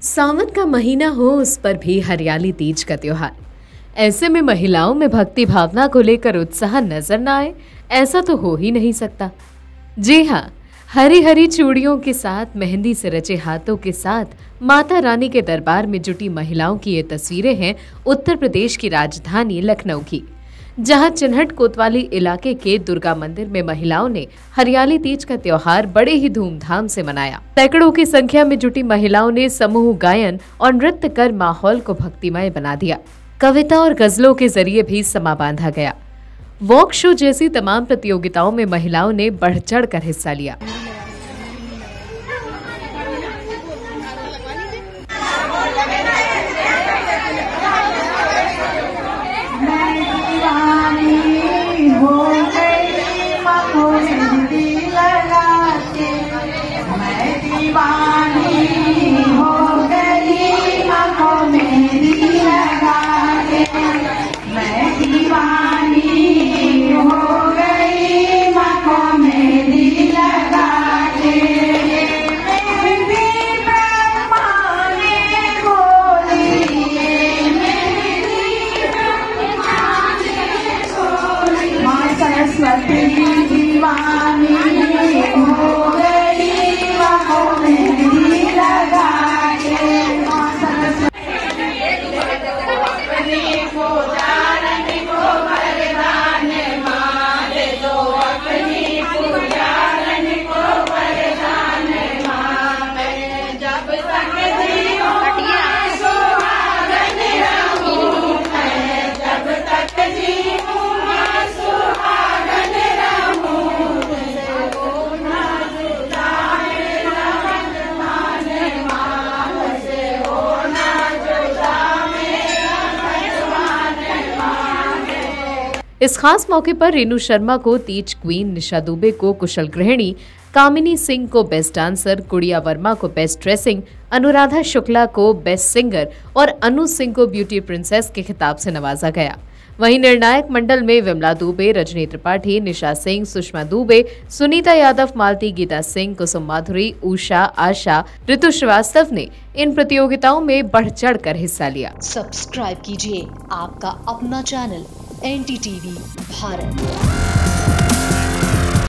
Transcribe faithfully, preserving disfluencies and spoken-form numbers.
सावन का महीना हो, उस पर भी हरियाली तीज का त्योहार। ऐसे में महिलाओं में भक्ति भावना को लेकर उत्साह नजर न आए, ऐसा तो हो ही नहीं सकता। जी हाँ, हरी हरी चूड़ियों के साथ, मेहंदी से रचे हाथों के साथ माता रानी के दरबार में जुटी महिलाओं की ये तस्वीरें हैं उत्तर प्रदेश की राजधानी लखनऊ की, जहां चिन्हट कोतवाली इलाके के दुर्गा मंदिर में महिलाओं ने हरियाली तीज का त्योहार बड़े ही धूमधाम से मनाया। सैकड़ों की संख्या में जुटी महिलाओं ने समूह गायन और नृत्य कर माहौल को भक्तिमय बना दिया। कविता और गजलों के जरिए भी समा बांधा गया। वॉक शो जैसी तमाम प्रतियोगिताओं में महिलाओं ने बढ़ चढ़ कर हिस्सा लिया। इस खास मौके पर रेणु शर्मा को तीज क्वीन, निशा दुबे को कुशल गृहिणी, कामिनी सिंह को बेस्ट डांसर, गुड़िया वर्मा को बेस्ट ड्रेसिंग, अनुराधा शुक्ला को बेस्ट सिंगर और अनु सिंह को ब्यूटी प्रिंसेस के खिताब से नवाजा गया। वहीं निर्णायक मंडल में विमला दुबे, रजनी त्रिपाठी, निशा सिंह, सुषमा दुबे, सुनीता यादव, मालती, गीता सिंह, कुसुम माधुरी, उषा, आशा, ऋतु श्रीवास्तव ने इन प्रतियोगिताओं में बढ़ चढ़ कर हिस्सा लिया। सब्सक्राइब कीजिए आपका अपना channel N D T V Bharat.